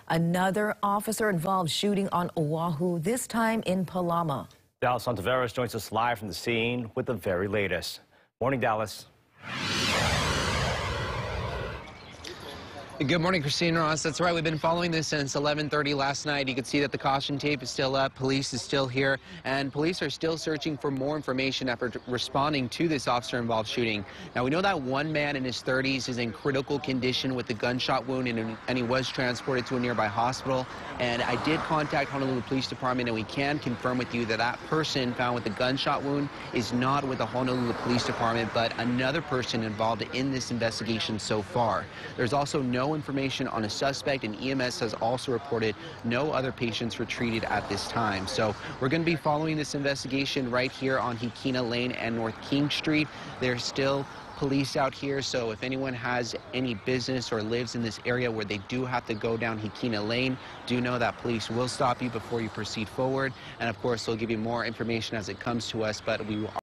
Another officer-involved shooting on Oahu, this time in Palama. Dallas Santaveras joins us live from the scene with the very latest. Morning, Dallas. Good morning, Christine Ross. That's right. We've been following this since 11:30 last night. You can see that the caution tape is still up. Police is still here, and police are still searching for more information after responding to this officer-involved shooting. Now, we know that one man in his 30s is in critical condition with a gunshot wound, and he was transported to a nearby hospital. And I did contact Honolulu Police Department, and we can confirm with you that that person found with the gunshot wound is not with the Honolulu Police Department, but another person involved in this investigation so far. There's also no information on a suspect, and EMS has also reported no other patients were treated at this time. So we're going to be following this investigation right here on Hikina Lane and North King Street. There's still police out here, so if anyone has any business or lives in this area where they do have to go down Hikina Lane, do know that police will stop you before you proceed forward. And of course, they'll give you more information as it comes to us, but we will